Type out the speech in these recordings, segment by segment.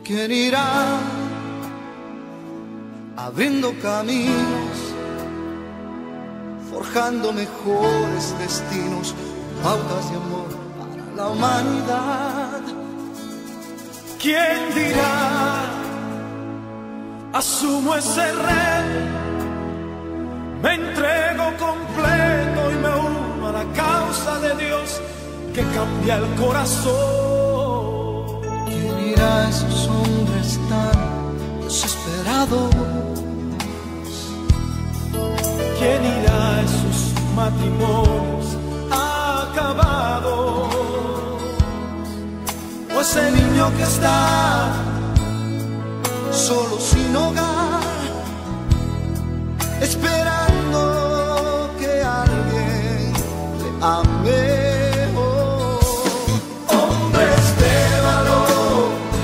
¿Quién irá abriendo caminos, forjando mejores destinos, pautas de amor para la humanidad? ¿Quién dirá? Asumo ese reto, me entrego completo y me uno a la causa de Dios que cambia el corazón. ¿Quién irá a esos hombres tan desesperados? ¿Quién irá a esos matrimonios acabados? O ese niño que está solo sin hogar, esperando que alguien le ame. Hombres de valor,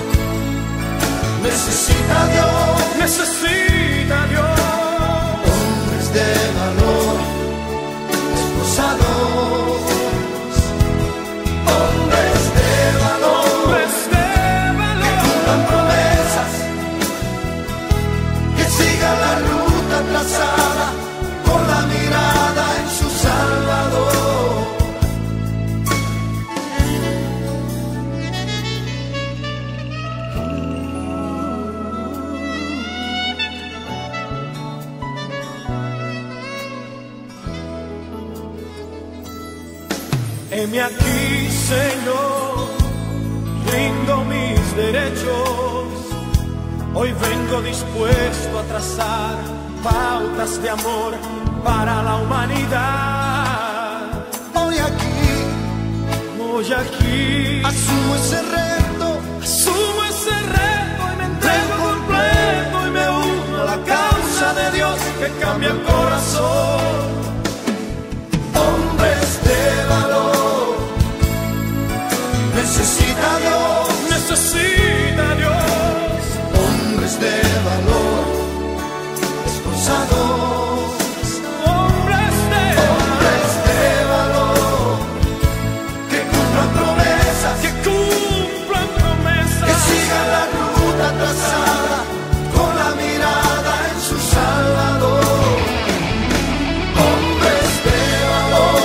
necesita Dios, necesita Dios. Hombres de valor, esforzados. Hombres de valor, que cumplan promesas, Que sigan la ruta trazada con la mirada en su Salvador. heme aquí, Señor, rindo mis derechos. Hoy vengo dispuesto a trazar pautas de amor para la humanidad. Hoy aquí asumo ese reto y me entrego completo y me uno a la causa de Dios que cambia el corazón. Hombres de valor, necesita Dios, necesita Dios. hombres de valor, esforzados. Hombres de valor, que cumplan promesas, que cumplan promesas, que sigan la ruta trazada con la mirada en su Salvador. Hombres de valor,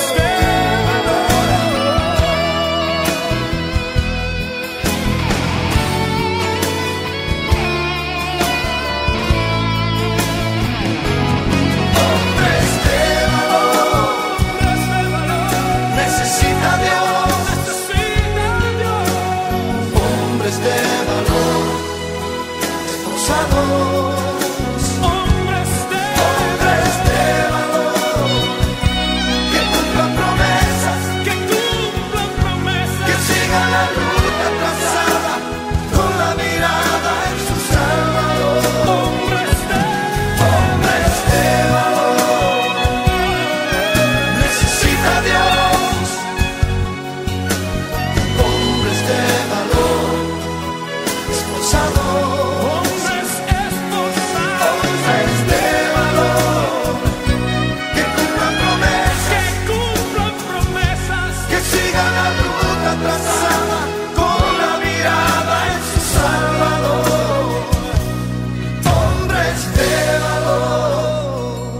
necesita Dios, hombres de valor, esforzados. hombres de valor, que cumplan promesas, que cumplan promesas, que sigan la ruta trazada con la mirada en su Salvador. hombres de valor, necesita Dios, hombres de valor, esforzados. hombres esforzados, Hombres de valor, que cumplan promesas, que sigan la ruta trazada con la mirada en su Salvador. Hombres de valor,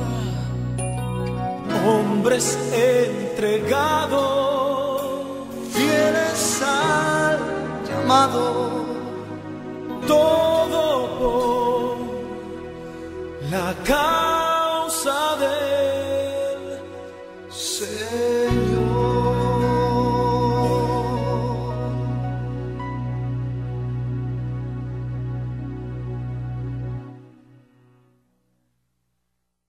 hombres entregados, fieles al llamado, todo por la causa